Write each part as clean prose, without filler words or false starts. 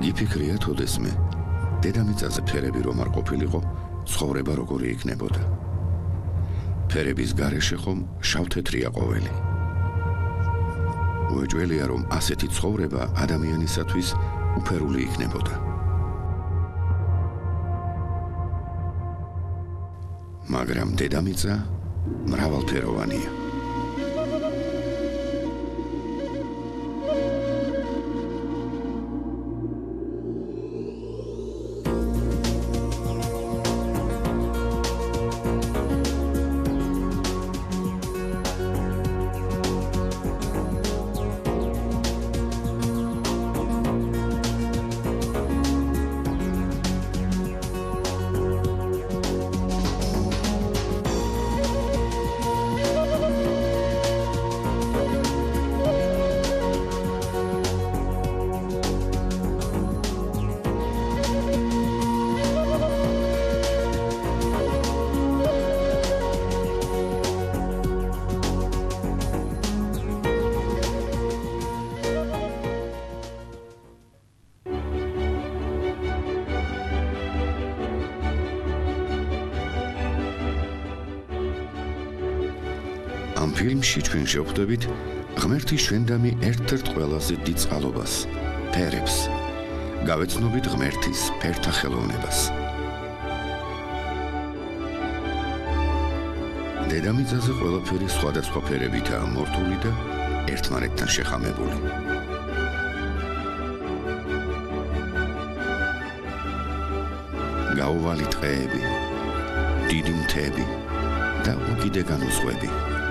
იფიქრია თოდესმე დედამიწაზე ფერები რომ არ ყოფილიყო, ცხოვრება როგორი იქნებოდა. ფერების გარეშე ხომ შავ-თეთრია ყოველი. უეჭველია რომ ასეთი ცხოვრება ადამიანისათვის უფერული იქნებოდა. მაგრამ დედამიწა მრავალფეროვანია. ამ ფილმში ჩვენ შევხვდებით ღმერთის ჩვენდამი ერთ-ერთ ყველაზე დიდ წყალობას, ფერებს. გავეცნობით ღმერთის ფერთა ხელოვნებას. დედამიწაზე ყველაფერი სხვადასხვა ფერებითაა მორთული და ერთმანეთთან შეხამებული. გაუვალი ტყეები, დიდი მთები და უკიდეგანო ზღვები.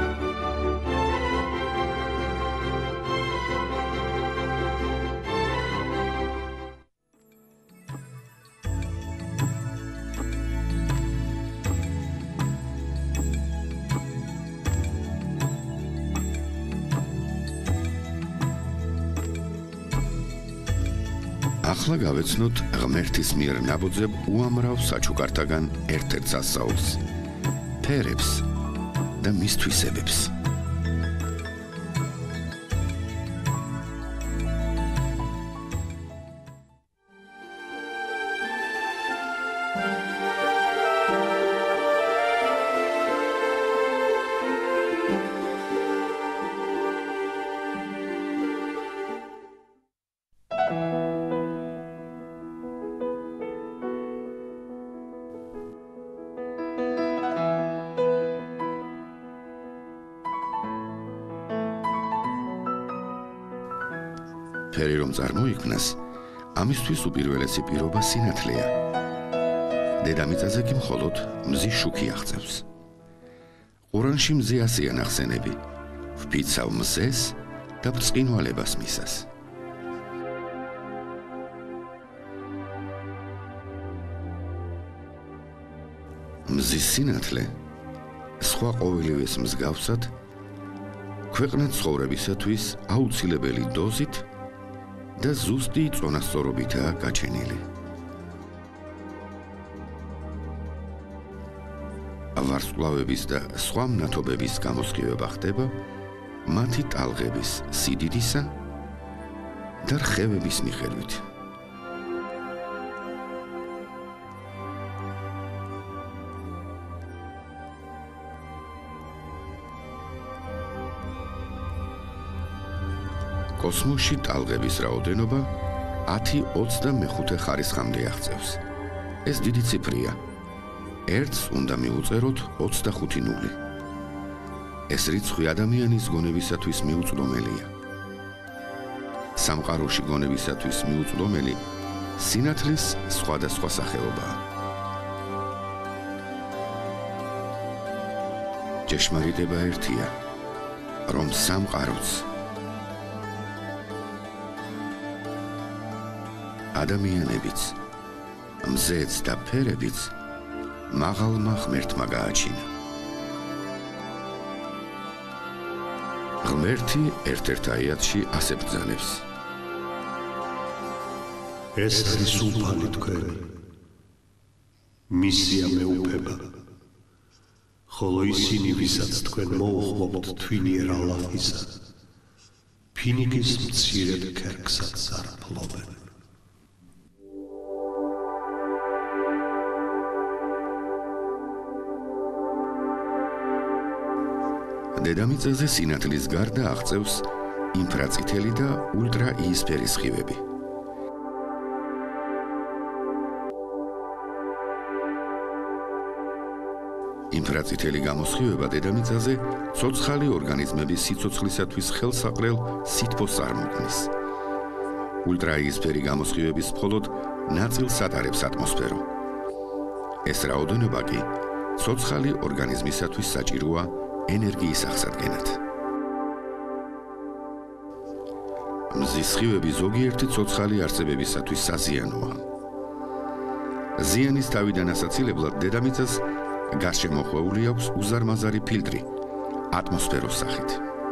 ახლა გავეცნოთ ღმერთის მიერ ნაბოძებ უამრავ საჩუქართაგან ერთ-ერთ სასწაულს, ფერებს და მის თვისებებს. ფერი რომ წარმოიქმნას, ამისთვის უპირველესი პირობა სინათლეა. დედამიწაზე კი მხოლოდ მზის შუქი აღწევს. ყურანში მზე ასეა ნახსენები, ვფიცავ მზეს და ბრწყინვალებას მისას. მზის სინათლე, სხვა ყოველივეს მსგავსად, ქვეყნად ცხოვრებისათვის აუცილებელი დოზით და ზუსტი წონასწორობითაა გაჩენილი. ვარსკვლავების და სხვა მნათობების გამოსხივება ხდება მათი ტალღების სიდიდისა და რხევების მიხედვით. კოსმოსში ტალღების რაოდენობა 10-25 ხარისხამდე აღწევს. ეს დიდი ციფრია. ერთს უნდა მივუწეროთ 25 ნული. ეს რიცხვი ადამიანის გონებისათვის მიუწვდომელია. სამყაროში გონებისათვის მიუწვდომელი სინათლის სხვადასხვა სახეობაა. ჭეშმარიტება ერთია, რომ სამყაროც ადამიანებიც, მზეც და ფერებიც მაღალმა ღმერთმა გააჩინა. ღმერთი ერთ-ერთ აიათში ასე ბრძანებს. ეს არის უფალი თქვენი, მისია მეუფება, ხოლო ისინი, ვისაც თქვენ მოუხმობთ თვინიერ ალაჰისა, ფინიკის მცირედ ქერქსაც არ ფლობენ. დედამიწაზე სინათლის გარდა აღწევს ინფრაწითელი და ულტრაიისფერი სხივები. ინფრაწითელი გამოსხივება დედამიწაზე ცოცხალი ორგანიზმების სიცოცხლისათვის ხელსაყრელ სითბოს წარმოქმნის. ულტრაიისფერი გამოსხივების მხოლოდ ნაწილს ატარებს ატმოსფერო. ეს რაოდენობა კი ცოცხალი ორგანიზმისათვის საჭიროა ენერგიის აღსადგენად. მზის სხივები ზოგიერთი ცოცხალი არსებებისათვის საზიანოა. ზიანის თავიდან ასაცილებლად დედამიწას გარშემოხვეული აქვს უზარმაზარი ფილტრი ატმოსფეროს სახით.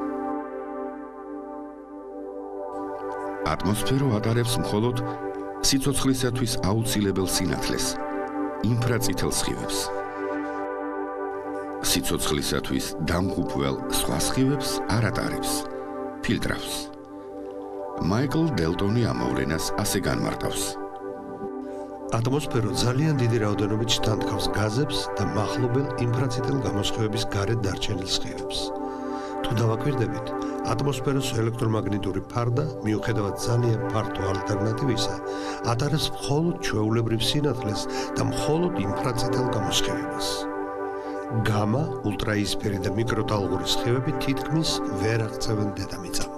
ატმოსფერო ატარებს მხოლოდ სიცოცხლისათვის აუცილებელ სინათლეს, ინფრაწითელ სხივებს. სიცოცხლისათვის დამღუპველ სხვა სხივებს არ ატარებს, ფილტრავს. მაიკლ დელტონი ამოვლენას ასე განმარტავს. ატმოსფერო ძალიან დიდი რაოდენობით შთანთქავს გაზებს და მახლობელ ინფრაწითელ გამოსხივების გარეთ დარჩენილ სხივებს. თუ დავაკვირდებით, ატმოსფეროს ელექტრომაგნიტური ფარდა, მიუხედავად ძალიან ფართო ალტერნატივისა, ატარებს მხოლოდ ჩვეულებრივ სინათლეს და მხოლოდ ინფრაწითელ გამოსხივებას. გამა, ულტრაიისფერი და მიკროტალღური სხივები თითქმის ვერ აღწევენ დედამიწამდე.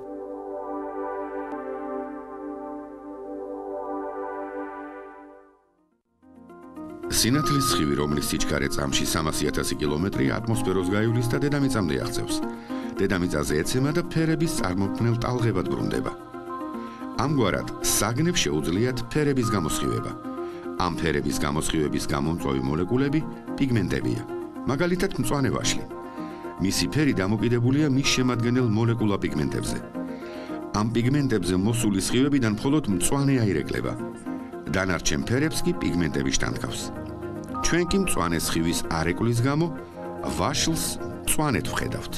სინათლის სხივი, რომლის სიჩქარე წამში 300,000 კილომეტრია ატმოსფეროს გაივლის და დედამიწამდე აღწევს. დედამიწაზე ეცემა და ფერების წარმოქმნელ ტალღებად ბრუნდება. ამგვარად, საგნებს შეუძლიათ ფერების გამოსხივება. ამ ფერების გამოსხივების გამომწვევი მოლეკულები პიგმენტებია. მაგალითად, მწვანე ვაშლი. მისი ფერი დამოკიდებულია მის შემადგენელ მოლეკულა პიგმენტებზე. ამ პიგმენტებზე მოსული სხივებიდან მხოლოდ მწვანე აირეკლება. დანარჩენ ფერებს კი პიგმენტები შთანთქავს. ჩვენ კი მწვანე სხივის არეკლის გამო ვაშლს მწვანედ ვხედავთ.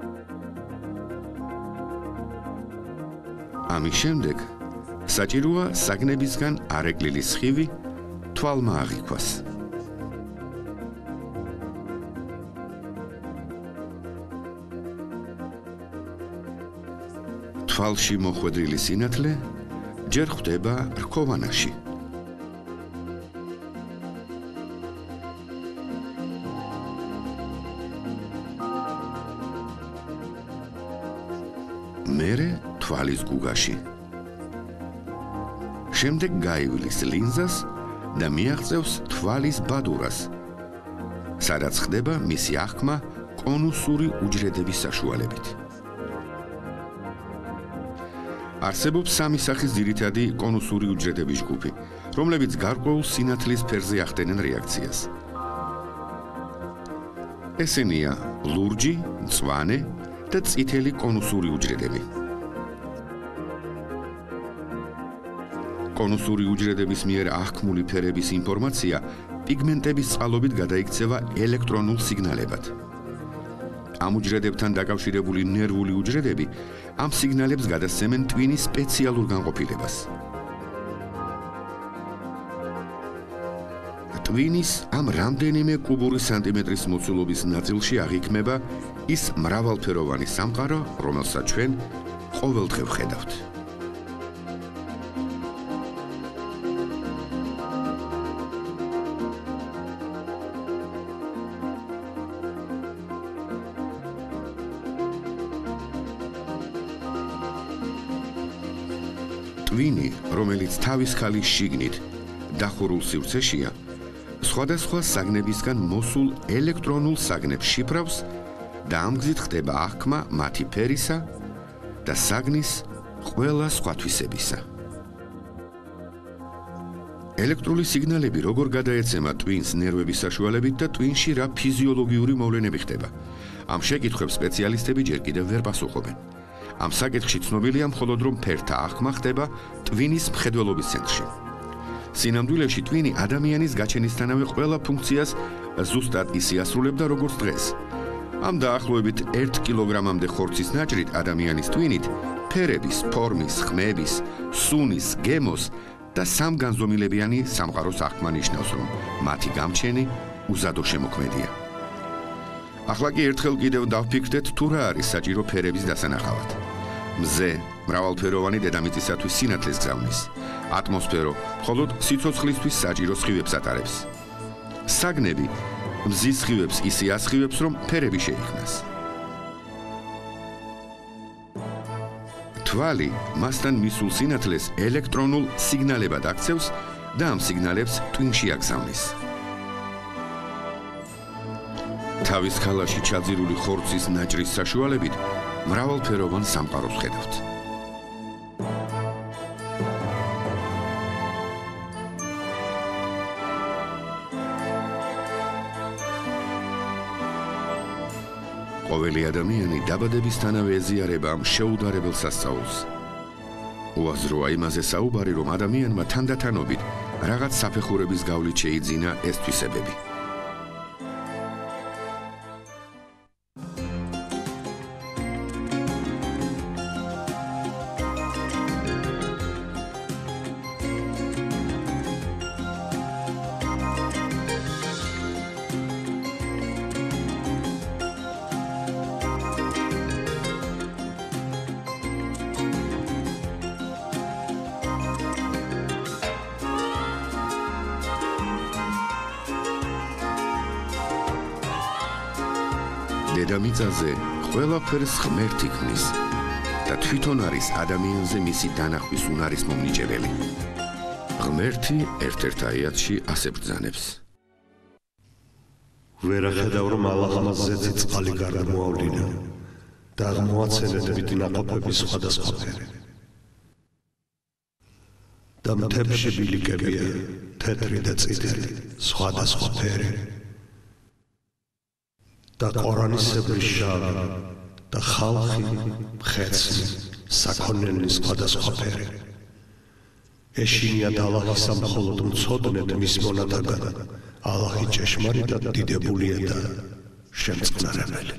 ამის შემდეგ საჭიროა საგნებისგან არეკლილი სხივი თვალმა აღიქვას. თვალში მოხვედრილი სინათლე ჯერ ხვდება რქოვანაში. მერე თვალის გუგაში. შემდეგ გაივლის ლინზას და მიაღწევს თვალის ბადურას, სადაც ხდება მისი აღქმა კონუსური უჯრედების საშუალებით. არსებობს სამი სახის ძირითადი კონუსური უჯრედების ჯგუფი, რომლებიც გარკვეულ სინათლის ფერზე ახდენენ რეაქციას. ესენია ლურჯი, მწვანე და წითელი კონუსური უჯრედები. კონუსური უჯრედების მიერ აღქმული ფერების ინფორმაცია პიგმენტების წყალობით გადაიქცევა ელექტრონულ სიგნალებად. ამ უჯრედებთან დაკავშირებული ნერვული უჯრედები ამ სიგნალებს გადასცემენ ტვინის სპეციალურ განყოფილებას. ტვინის ამ რამდენიმე კუბური სანტიმეტრის მოცულობის ნაწილში აღიქმება ის მრავალფეროვანი სამყარო, რომელსაც ჩვენ ყოველდღე ვხედავთ. ტვინი, რომელიც თავის ქალის შიგნით დახურულ სივრცეშია, სხვადასხვა საგნებისგან მოსულ ელექტრონულ საგნებს შიფრავს და ამ გზით ხდება აღქმა მათი ფერისა და საგნის ყველა სხვა თვისებისა. ელექტრული სიგნალები როგორ გადაეცემა ტვინს ნერვების საშუალებით და ტვინში რა ფიზიოლოგიური მოვლენები ხდება? ამ შეკითხვებს სპეციალისტები ჯერ კიდევ ვერ პასუხობენ. ამ საკითხში ცნობილია მხოლოდ რომ ფერთა აღქმა ხდება ტვინის მხედველობის ცენტრში. სინამდვილეში ტვინი ადამიანის გაჩენისთანავე ყველა ფუნქციას ზუსტად ისე ასრულებდა როგორც დღეს. ამ დაახლოებით 1 კილოგრამამდე ხორცის ნაჭრით ადამიანის ტვინით ფერების, ფორმის, ხმების, სუნის, გემოს და სამგანზომილებიანი სამყაროს აღქმა ნიშნავს, რომ მათი გამჩენი უზადო შემოქმედია. ახლა კი ერთხელ კიდევ დავფიქრდეთ თუ რა არის საჭირო ფერების დასანახავად. მზე მრავალფეროვანი დედამიწისათვის სინათლეს გზავნის. ატმოსფერო მხოლოდ სიცოცხლისთვის საჭირო სხივებს ატარებს. საგნები მზის სხივებს ისე ასხივებს, რომ ფერები შეიქმნას. თვალი მასთან მისულ სინათლეს ელექტრონულ სიგნალებად აქცევს და ამ სიგნალებს ტვინში აგზავნის. თავის ქალაში ჩაძირული ხორცის ნაჭრის საშუალებით მრავალფეროვან სამყაროს ხედავთ. ყოველი ადამიანი დაბადებისთანავე ეზიარება ამ შეუდარებელ სასწაულს. უაზროა იმაზე საუბარი, რომ ადამიანმა თანდათანობით რაღაც საფეხურების გავლით შეიძინა ეს თვისებები. დედამიწაზე ყველაფერს ღმერთი ქმნის და თვითონ არის ადამიანზე მისი დანახვის უნარის მომნიჭებელი. ღმერთი ერთ-ერთ აიათში ასე ბრძანებს. ვერ ახედავ, რომ ალაჰმა ზეთი წყალი გარდამოავლინა და აღმოაცენეთ მით ნაყოფების სხვადასხვა ფერი. და მთებში ბილიკებია, თეთრი და წითელი, სხვადასხვა ფერი. და ყორანისებრი შავი და ხალხი ხეცი საქონელი სხვადასხვა ფერი. ეშინიათ ალაჰისა მხოლოდ მცოდნეთ მის მონადაგად. ალაჰი ჭეშმარიტად დიდებულია და შემწყნარებელი.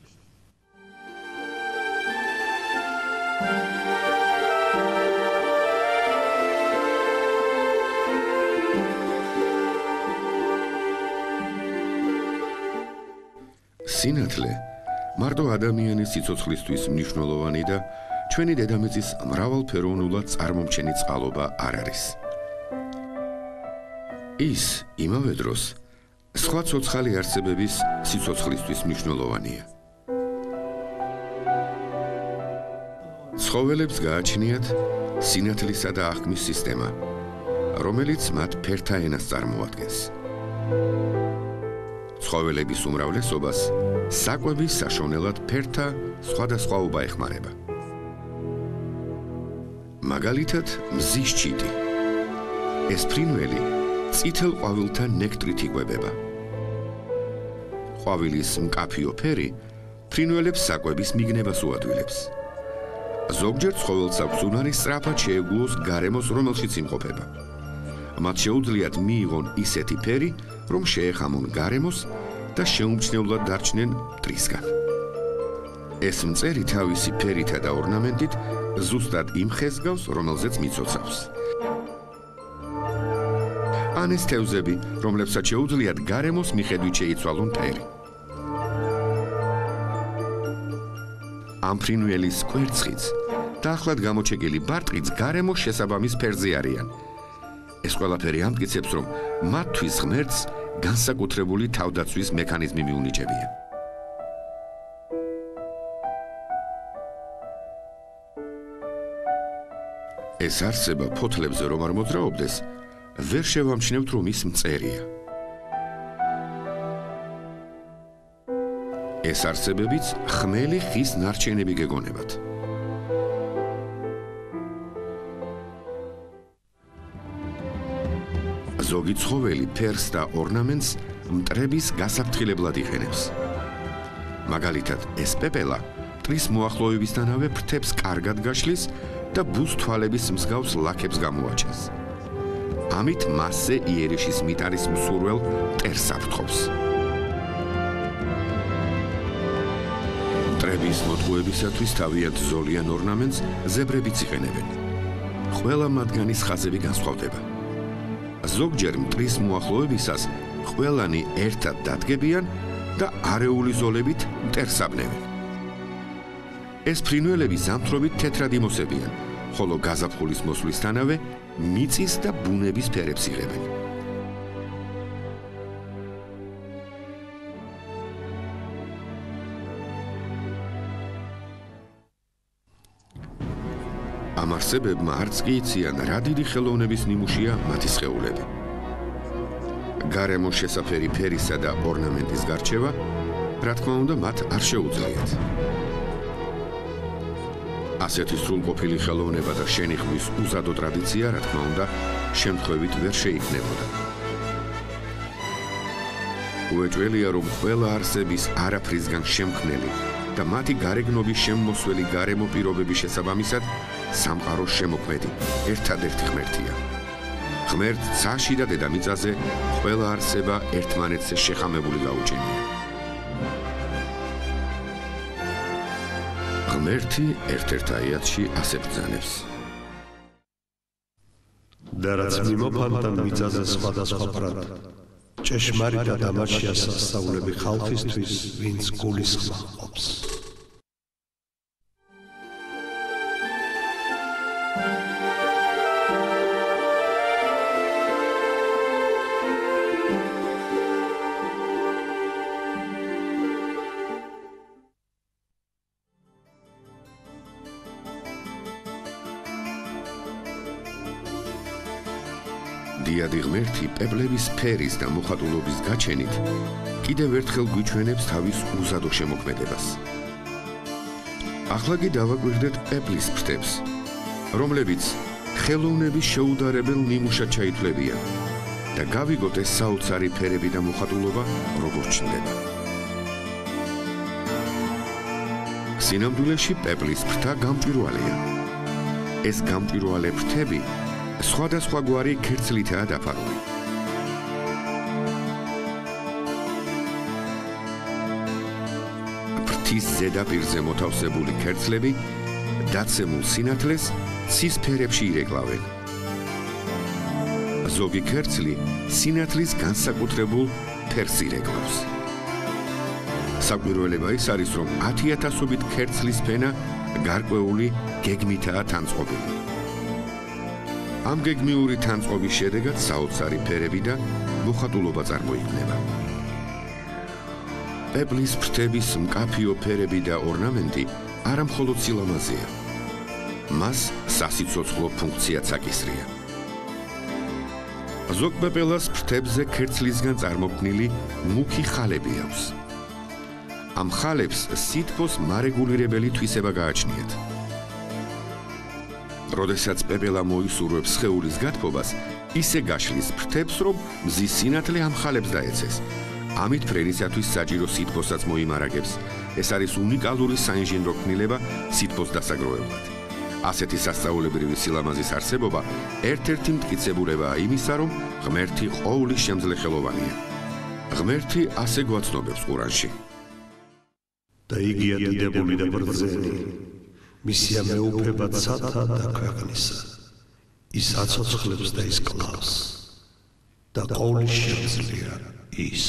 სინათლე მარტო ადამიანის სიცოცხლისთვის მნიშვნელოვანი და ჩვენი დედამიწის მრავალფეროვნულად წარმომჩენი წყალობა არ არის. ის იმავე დროს სხვა ცოცხალი არსებების სიცოცხლისთვის მნიშვნელოვანია. ცხოველებს გააჩნიათ სინათლისა და აღქმის სისტემა, რომელიც მათ ფერთა ენას წარმოადგენს. ცხოველების უმრავლესობას საკვების საშონელად ფერთა სხვადასხვაობა ეხმარება. მაგალითად, მზის ჩიტი. ეს ფრინველი წითელ ყვავილთან ნექტრით იკვებება. ყვავილის მკაფიო ფერი ფრინველებს საკვების მიგნებას უადვილებს. ზოგჯერ ცხოველს აქვს უნარი სწრაფად შეეგუოს გარემოს, რომელშიც იმყოფება. მათ შეუძლიათ მიიღონ ისეთი ფერი, რომ შეეხამონ გარემოს და შეუმჩნევლად დარჩნენ მტრისგან. ეს მწერი თავისი ფერითა და ორნამენტით ზუსტად იმ ხეს გავს, რომელზეც მიცოცავს. ან ეს თევზები, რომლებსაც შეუძლიათ გარემოს მიხედვით შეიცვალონ ფერი. ამ ფრინველის კვერცხიც და ახლად გამოჩეკილი ბარტყიც გარემოს შესაბამის ფერზე არიან. ეს ყველაფერი ამტკიცებს, რომ მათთვის ღმერთს განსაკუთრებული თავდაცვის მექანიზმი მიუნიჭებია. ეს არსება ფოთლებზე რომ არ მოძრაობდეს, ვერ შევამჩნევთ, რომ ის მწერია. ეს არსებებიც ხმელი ხის ნარჩენები გეგონებათ. ზოგი ცხოველი ფერს და ორნამენტს მტრების გასაფრთხილებლად იყენებს. მაგალითად, ეს პეპელა მტრის მოახლოებისთანავე ფრთებს კარგად გაშლის და ბუს თვალების მსგავს ლაქებს გამოაჩენს. ამით მასზე იერიშის მიტარის მსურველ მტერს აფრთხობს. მტრების მოტყუებისათვის თავიანთ ზოლიან ორნამენტს ზებრებიც იყენებენ. ყველა მათგანის ხაზები განსხვავდება. ზოგჯერ მტრის მოახლოებისას ყველანი ერთად დადგებიან და არეული ზოლებით მტერსაბნევენ. ეს ფრინველები ზამთრობით თეთრად იმოსებიან, ხოლო გაზაფხულის მოსვლისთანავე მიწის და ბუნების ფერებს იღებენ. ამ არსებებმა არც კი იციან, რა დიდი ხელოვნების ნიმუშია მათი სხეულები. გარემოს შესაფერი ფერისა და ორნამენტის გარჩევა, რა თქმა უნდა, მათ არ შეუძლიათ. ასეთი სრულყოფილი ხელოვნება და შენიხმის უზადო ტრადიცია, რა თქმა უნდა, შემთხვევით ვერ შეიქმნებოდა. უეჭველია, რომ ყველა არსების არაფრისგან შემქმნელი და მათი გარეგნობის შემმოსველი გარემო პირობების შესაბამისად სამყაროს შემოქმედი ერთადერთი ღმერთია. ღმერთ ცაში და დედამიწაზე ყველა არსება ერთმანეთზე შეხამებული გაუჩენია. ღმერთი ერთ-ერთ აიათში ასე ბრძანებს. და რაც მიმოფანტა მიწაზე სხვადასხვა პრად, ჭეშმარიტად ამაშია სასწაულები ხალხისთვის, ვინც გულისხმობს ყოფს. დიადი ღმერთი პეპლების ფერის და მოხატულობის გაჩენით კიდევ ერთხელ გვიჩვენებს თავის უზადო შემოქმედებას. ახლა კი დავაკვირდეთ პეპლის ფრთებს, რომლებიც ხელოვნების შეუდარებელ ნიმუშად ჩაითვლებიან და გავიგოთ ეს საოცარი ფერები და მოხატულობა როგორ ჩნდება. სინამდვილეში პეპლის ფრთა გამჭვირვალეა. ეს გამჭვირვალე ფრთები სხვადასხვაგვარი ქერცლითაა დაფარული. ფრთის ზედაპირზე მოთავსებული ქერცლები დაცემულ სინათლეს ცის ფერებში ირეკლავენ. ზოგი ქერცლი სინათლის განსაკუთრებულ ფერს ირეკლავს. საკვირველება ის არის, რომ 10,000-ობით ქერცლის ფენა გარკვეული გეგმითაა თანწყობილი. ამ გეგმიური თანწყობის შედეგად საოცარი ფერები და მოხატულობა წარმოიქმნება. პეპლის ფრთების მკაფიო ფერები და ორნამენტი არა მხოლოდ სილამაზეა, მას სასიცოცხლო ფუნქციაც აკისრია. ზოგ პეპელას ფრთებზე ქერცლისგან წარმოქმნილი მუქი ხალები აქვს. ამ ხალებს სითბოს მარეგულირებელი თვისება გააჩნიათ. როდესაც პეპელა მოისურვებს სხეულის გათბობას, ისე გაშლის ფრთებს, რომ მზის სინათლე ამ ხალებს დაეცეს. ამით ფრენისათვის საჭირო სითბოსაც მოიმარაგებს. ეს არის უნიკალური საინჟინრო ქმნილება სითბოს დასაგროვებლად. ასეთი სასწაულებრივი სილამაზის არსებობა ერთ-ერთი მტკიცებულებაა იმისა, რომ ღმერთი ყოვლის შემძლე-ხელოვანია. ღმერთი ასე გვაცნობებს ყურანში. და იგია დიდებული და ბრძენი. მისია მეუფება ცათა და ქვეყნისა. ის აცოცხლებს და ის კლავს. და ყოვლის შემძლეა ის.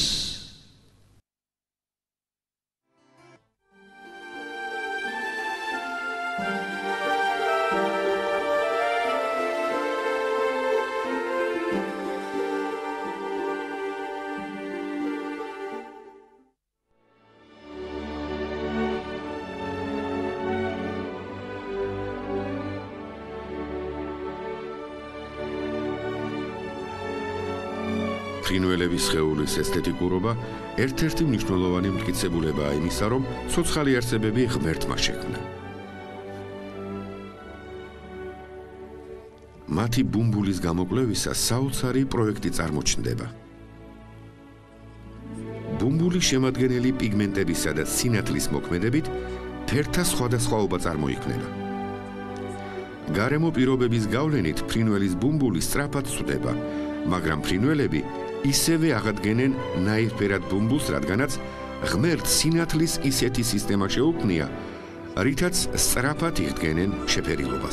ფრინველების სხეულის ესთეტიკურობა ერთ-ერთი მნიშვნელოვანი მტკიცებულებაა იმისა, რომ ცოცხალი არსებები ღმერთმა შექმნა. მათი ბუმბულის გამოკვლევისას საოცარი პროექტი წარმოჩნდება. ბუმბულის შემადგენელი პიგმენტებისა და სინათლის მოქმედებით ფერთა სხვადასხვაობა წარმოიქმნება. გარემო პირობების გავლენით ფრინველის ბუმბული სწრაფად ცვდება, მაგრამ ფრინველები ისევე აღადგენენ ნაირფერად ბუმბულს, რადგანაც ღმერთს სინათლის ისეთი სისტემა შეუქმნია, რითაც სწრაფად იღდგენენ შეფერილობას.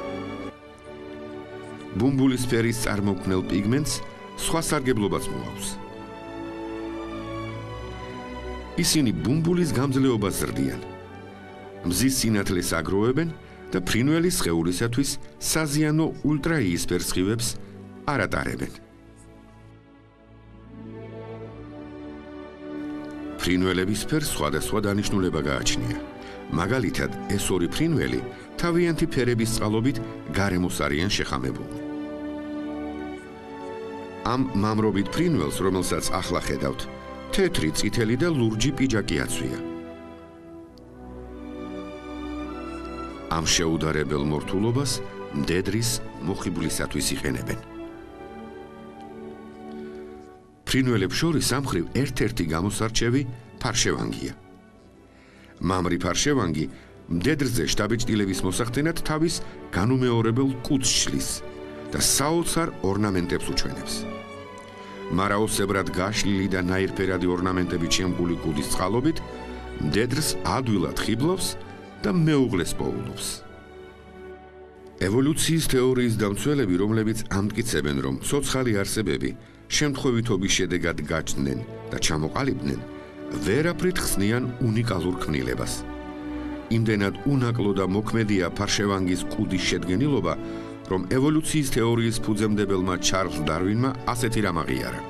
ბუმბულის ფერის წარმოქმნელ პიგმენტს სხვა სარგებლობაც მოაქვს. ისინი ბუმბულის გამძლეობას ზრდიან. მზის სინათლეს აგროვებენ და ფრინველის სხეულისათვის საზიანო ულტრაიისფერ სხივებს არ ატარებენ. ფრინველების ფერს სხვადასხვა დანიშნულება გააჩნია. მაგალითად, ეს ორი ფრინველი თავიანთი ფერების წყალობით გარემოს არიან შეხამებულნი. ამ მამრობით ფრინველს, რომელსაც ახლა ხედავთ, თეთრი, წითელი და ლურჯი პიჯაკი აცვია. ამ შეუდარებელ მორთულობას მდედრის მოხიბვლისათვის იყენებენ. ფრინველებს შორის ამ მხრივ ერთ-ერთი გამოსარჩევი ფარშევანგია. მამრი ფარშევანგი მდედრზე შთაბეჭდილების მოსახდენად თავის განუმეორებელ კუდს შლის და საოცარ ორნამენტებს უჩვენებს. მარაოსებრად გაშლილი და ნაირფერადი ორნამენტებით შემკული კუდის წყალობით მდედრს ადვილად ხიბლავს და მეუღლეს პოულობს. ევოლუციის თეორიის დამცველები, რომლებიც ამტკიცებენ, რომ ცოცხალი არსებები შემთხვევითობის შედეგად გაჩნდნენ და ჩამოყალიბდნენ, ვერაფრით ხსნიან უნიკალურ ქმნილებას. იმდენად უნაკლო და მოქმედია ფარშევანგის კუდის შედგენილობა, რომ ევოლუციის თეორიის ფუძემდებელმა ჩარლზ დარვინმა ასეთი რამ აღიარა.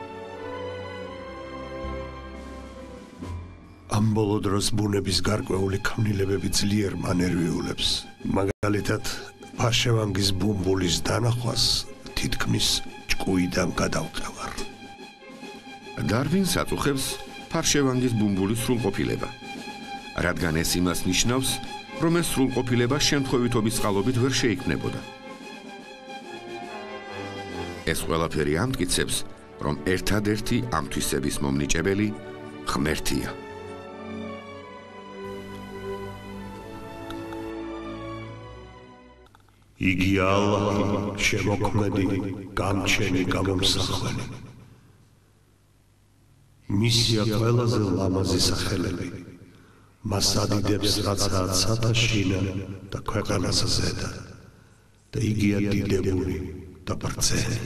ამ ბოლო დროს ბუნების გარკვეული ქმნილებები ძლიერ მანერვიულებს. მაგალითად, ფარშევანგის ბუმბულის დანახვას თითქმის ჭკუიდან გადავყევარ. დარვინს აწუხებს ფარშევანგის ბუმბულის სრულყოფილება, რადგან ეს იმას ნიშნავს, რომ ეს სრულყოფილება შემთხვევითობის წყალობით ვერ შეიქმნებოდა. ეს ყველაფერი ამტკიცებს, რომ ერთადერთი ამ თვისების მომნიჭებელი ღმერთია. იგი ალლაჰი, შემოქმედი, გამჩენი, გამომსახველი. მისია ყველაზე ლამაზი სახელები. მას ადიდებს რაცაა ცათა შინა და ქვეყანას ზედა და იგია დიდებული და ბრძენი.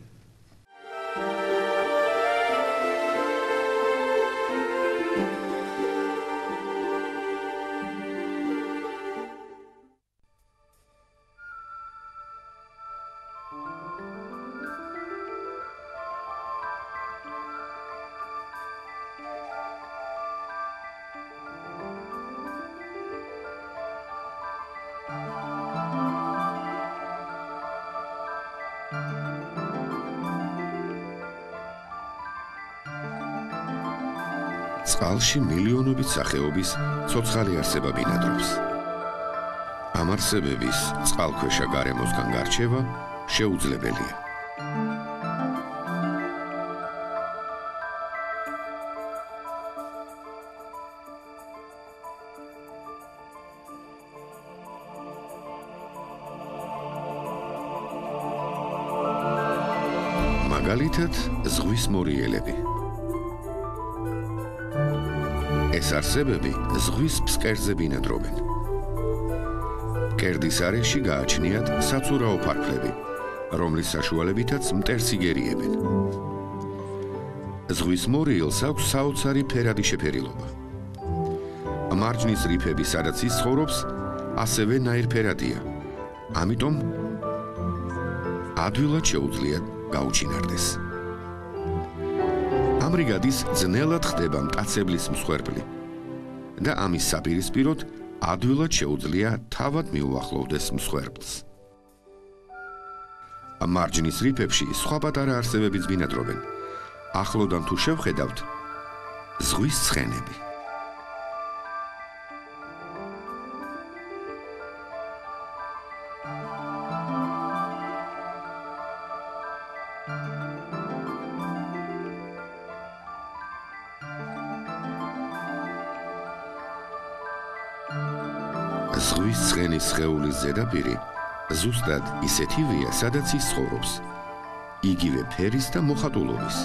წყალში მილიონობით სახეობის ცოცხალი არსება ბინადრობს. ამ არსებების წყალქვეშა გარემოსგან გარჩევა შეუძლებელია. მაგალითად, ზღვის მორიელები. ეს არსებები ზღვის ფსკერზე ბინადრობენ. მკერდის არეში გააჩნიათ საცურაო ფარფლები, რომლის საშუალებითაც მტერს იგერიებენ. ზღვის მორიელს აქვს საოცარი ფერადი შეფერილობა. მარჯნის რიფები, სადაც ის ცხოვრობს, ასევე ნაირფერადია, ამიტომ ადვილად შეუძლია გაუჩინარდეს. ამრიგად ის ძნელად ხდება მტაცებლის მსხვერპლი და ამის საპირისპიროდ ადვილად შეუძლია თავად მიუახლოვდეს მსხვერპლს. მარჯნის რიფებში სხვა პატარა არსებებიც ბინადრობენ. ახლოდან თუ შევხედავთ, ზღვის ცხენები. ზღვის ცხენის სხეულის ზედაპირი ზუსტად ისეთივეა, სადაც ის ცხოვრობს, იგივე ფერის და მოხატულობის.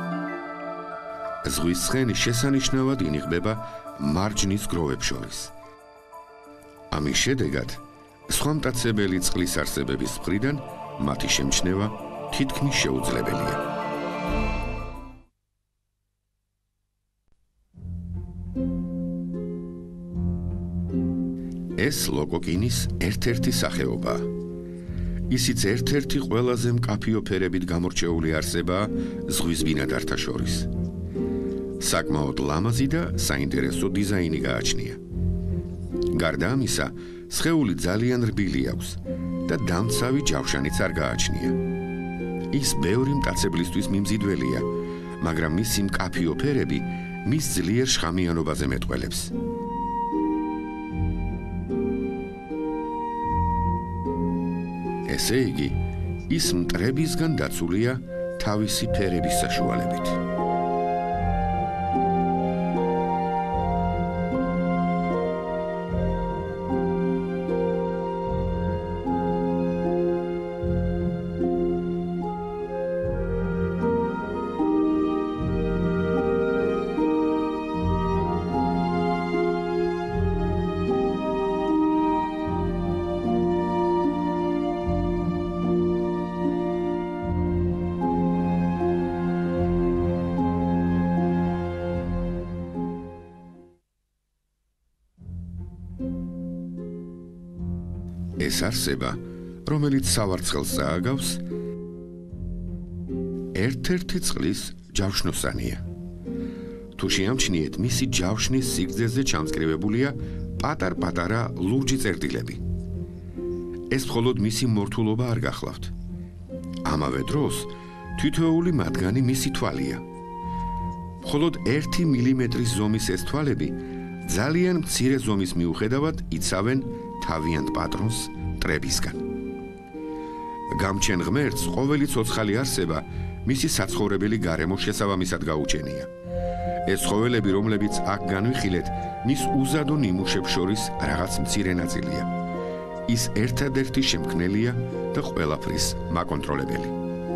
ზღვის ცხენი შესანიშნავად ინიღბება მარჯნის გროვებს შორის. ამის შედეგად, სხვა მტაცებელი წყლის არსებების მხრიდან მათი შემჩნევა თითქმის შეუძლებელია. ეს ლოკოკინის ერთ-ერთი სახეობაა. ისიც ერთ-ერთი ყველაზე მკაფიო ფერებით გამორჩეული არსებაა ზღვის ბინადართა შორის. საკმაოდ ლამაზი და საინტერესო დიზაინი გააჩნია. გარდა ამისა, სხეული ძალიან რბილი აქვს და დამცავი ჯავშანიც არ გააჩნია. ის ბევრი მტაცებლისთვის მიმზიდველია, მაგრამ მისი მკაფიო ფერები მის ძლიერ შხამიანობაზე მეტყველებს. ესე იგი, ის მტრებისგან დაცულია თავისი ფერების საშუალებით. ეს არსება, რომელიც სავარცხელს წააგავს, ერთ-ერთი წყლის ჯავშნოსანია. თუ შეამჩნიეთ, მისი ჯავშნის სიგრძეზე ჩამწკრივებულია პატარ-პატარა ლურჯი წერტილები. ეს მხოლოდ მისი მორთულობა არ გახლავთ. ამავე დროს, თითოეული მათგანი მისი თვალია. მხოლოდ 1 მილიმეტრის ზომის ეს თვალები ძალიან მცირე ზომის მიუხედავად იცავენ თავიანთ პატრონს მტრებისგან. გამჩენ ღმერთს ყოველი ცოცხალი არსება მისი საცხოვრებელი გარემო შესაბამისად გაუჩენია. ეს ცხოველები, რომლებიც აქ განვიხილეთ, მის უზადო ნიმუშებს შორის რაღაც მცირე ნაწილია. ის ერთადერთი შემქმნელია და ყველაფრის მაკონტროლებელი.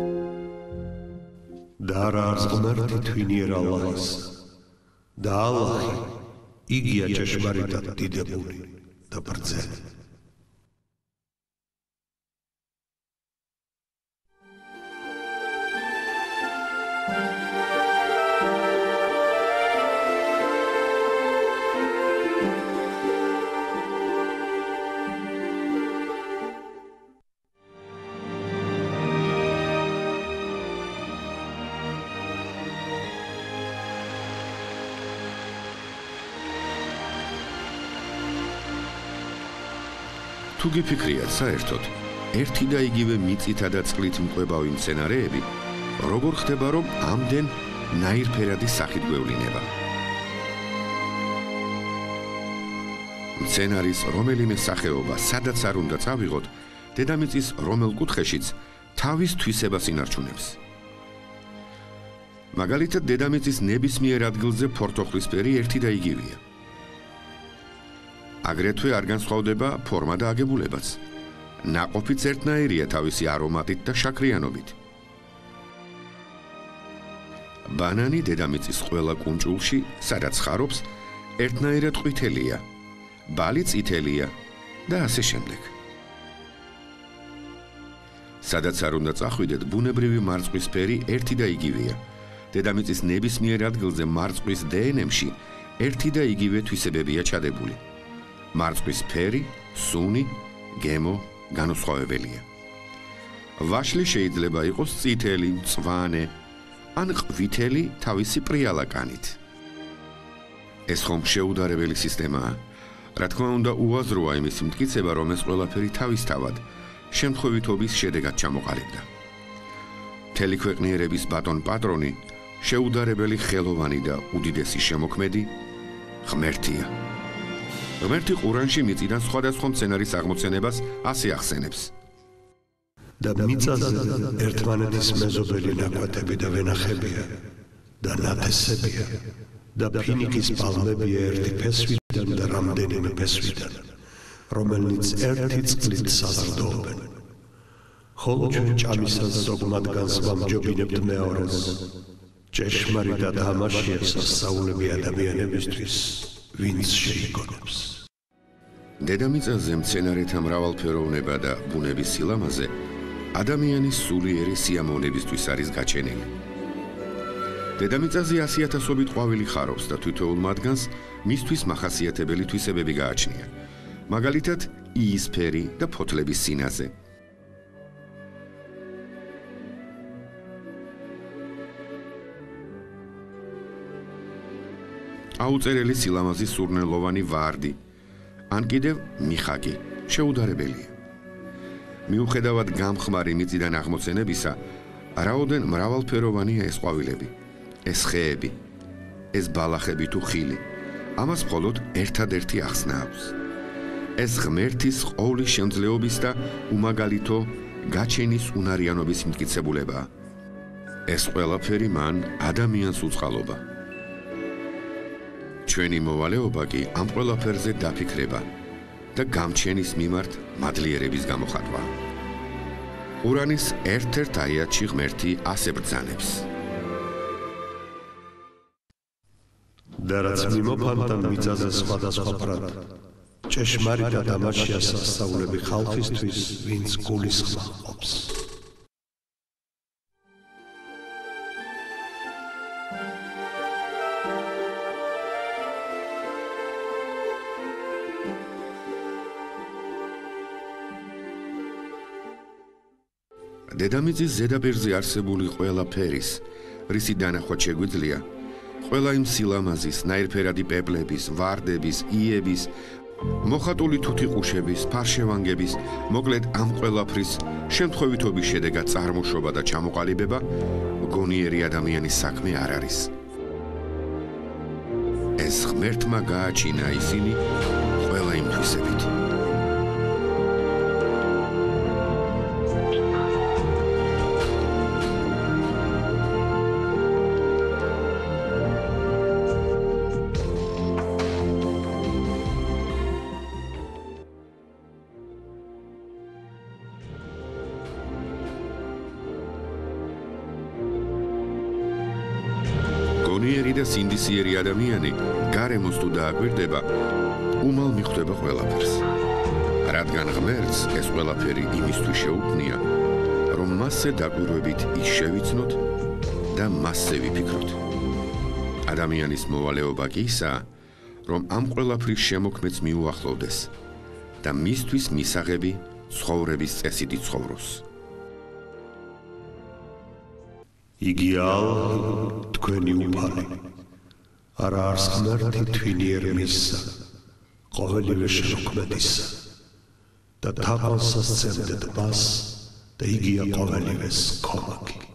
და არა არც ღმერთი თვინიერ ალლაჰს. და ალლაჰი იგია ჭეშმარიტად დიდებული და ბრძენი. თუ გიფიქრიათ საერთოდ, ერთი და იგივე მიწითა და წყლით მყვებავი მცენარეები, როგორ ხდება, რომ ამდენ ნაირფერადი სახით გვევლინება? მცენარის რომელიმე სახეობა, სადაც არ უნდა წავიღოთ, დედამიწის რომელ კუთხეშიც თავის თვისებას ინარჩუნებს. მაგალითად, დედამიწის ნებისმიერ ადგილზე ფორთოხლისფერი ერთი და იგივეა. აგრეთვე არ განსხვავდება ფორმა და აგებულებაც. ნაყოფიც ერთნაირია თავისი არომატით და შაქრიანობით. ბანანი დედამიწის ყველა კუნჭულში, სადაც ხარობს, ერთნაირად ყვითელია, ბალი წითელია და ასე შემდეგ. სადაც არ უნდა წახვიდეთ, ბუნებრივი მარწყვისფერი ერთი და იგივეა. დედამიწის ნებისმიერ ადგილზე მარწყვის დნმ-ში ერთი და იგივე თვისებებია ჩადებული. მარწყვის ფერი, სუნი, გემო განუსხვავებელია. ვაშლი შეიძლება იყოს წითელი, მწვანე, ან ყვითელი თავისი პრიალა კანით. ეს ხომ შეუდარებელი სისტემაა. რა თქმა უნდა, უაზროა იმის მტკიცება, რომ ეს ყველაფერი თავისთავად შემთხვევითობის შედეგად ჩამოყალიბდა. მთელი ქვეყნიერების ბატონ პატრონი, შეუდარებელი ხელოვანი და უდიდესი შემოქმედი ღმერთია. ღმერთი ყურანში მიწიდან სხვადასხვა მცენარის აღმოცენებას ასე ახსენებს. და მიწაზე ერთმანეთის მეზობელი ნაკვეთები და ვენახებია და ნათესებია და ფინიკის პალმებია ერთი ფესვიდან და რამდენიმე ფესვიდან, რომელნიც ერთი წყლით საზრდოობენ. ხოლო ჩვენ ჭამისას ზოგ მათგანს ვამჯობინებთ მეორეს. ჭეშმარიტად ამაშია სასწაულები ადამიანებისთვის, ვინც შეიგონებს. დედამიწაზე მცენარეთა მრავალფეროვნება და ბუნების სილამაზე ადამიანის სულიერი სიამოვნებისთვის არის გაჩენილი. დედამიწაზე 100,000-ობით ყვავილი ხარობს და თითოეულ მათგანს მისთვის მახასიათებელი თვისებები გააჩნია. მაგალითად, იისფერი და ფოთლების სინაზე. აუწერელი სილამაზის სურნელოვანი ვარდი, ან კიდევ მიხაკი, შეუდარებელია. მიუხედავად გამხმარი მიწიდან აღმოცენებისა, რაოდენ მრავალფეროვანია ეს ყვავილები, ეს ხეები, ეს ბალახები თუ ხილი. ამას მხოლოდ ერთადერთი ახსნა აქვს. ეს ღმერთის ყოვლის შემძლეობის და უმაგალითო გაჩენის უნარიანობის მტკიცებულებაა. ეს ყველაფერი მან ადამიანს უწყალობა. ჩვენი მოვალეობა კი ამ ყველაფერზე დაფიქრება და გამჩენის მიმართ მადლიერების გამოხატვა. ყურანის ერთ-ერთ აიათში ღმერთი ასე ბრძანებს. და რაც მიმოფანტა მიწაზე სხვადასხვაფრად, ჭეშმარიტად ამაშია სასწაულები ხალხისთვის, ვინც გულისხმ ჰყოფს. დედამიწის ზედაპირზე არსებული ყველა ფერის, რისი დანახვა შეგვიძლია, ყველა იმ სილამაზის, ნაირფერადი პეპლების, ვარდების, იების, მოხატული თუთიყუშების, ფარშევანგების, მოკლედ ამ ყველაფრის შემთხვევითობის შედეგად წარმოშობა და ჩამოყალიბება გონიერი ადამიანის საქმე არ არის. ეს ღმერთმა გააჩინა ისინი ყველა იმ თვისებით. გონიერი და სინდისიერი ადამიანი გარემოს თუ დააკვირდება, უმალ მიხვდება ყველაფერს. რადგან ღმერთს ეს ყველაფერი იმისთვის შეუქმნია, რომ მასზე დაკვირვებით ის შევიცნოთ და მასზე ვიფიქროთ. ადამიანის მოვალეობა კი ისაა, რომ ამ ყველაფრის შემოქმედს მიუახლოვდეს და მისთვის მისაღები ცხოვრების წესით იცხოვროს. იგია თქვენი უფალი. არა არს ღმერთი თვინიერ მისსა, ყოველივე შემოქმედისა. და თაყვანს სცემდეთ მას და იგია ყოველივეს ქომაკი.